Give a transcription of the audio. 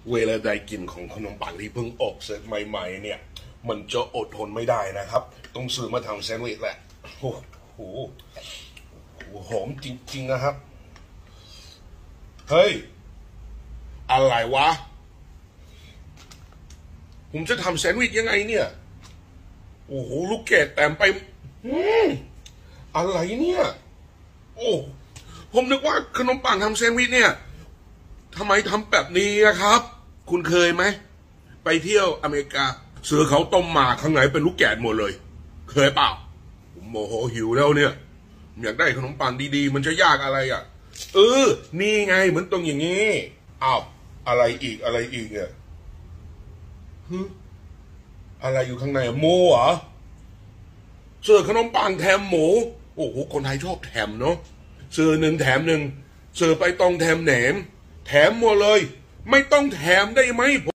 เวลาได้กลิ่นของขนมปังที่เพิ่งอบเสร็จใหม่ๆเนี่ยมันจะอดทนไม่ได้นะครับต้องซื้อมาทำแซนด์วิชแหละโอ้โหหอมจริงๆนะครับเฮ้ยอะไรวะผมจะทำแซนด์วิชยังไงเนี่ยโอ้โหลูกแกดแต้มไปอะไรเนี่ยโอ้ผมนึกว่าขนมปังทำแซนด์วิชเนี่ยทำไมทำแบบนี้ครับคุณเคยไหมไปเที่ยวอเมริกาเสือเขาต้มหมากข้างในเป็นลูกแกดหมดเลยเคยเปล่าผมโมโหหิวแล้วเนี่ยอยากได้ขนมปังดีๆมันจะยากอะไรอ่ะนี่ไงเหมือนตรงอย่างนี้อ้าวอะไรอีกเนี่ยอะไรอยู่ข้างในหมูเหรอเสือขนมปังแถมหมูโอ้โหคนไทยชอบแถมเนาะเสือหนึ่งแถมหนึ่งเสือไปตองแถมแหนมแถมหมดเลยไม่ต้องแถมได้ไหม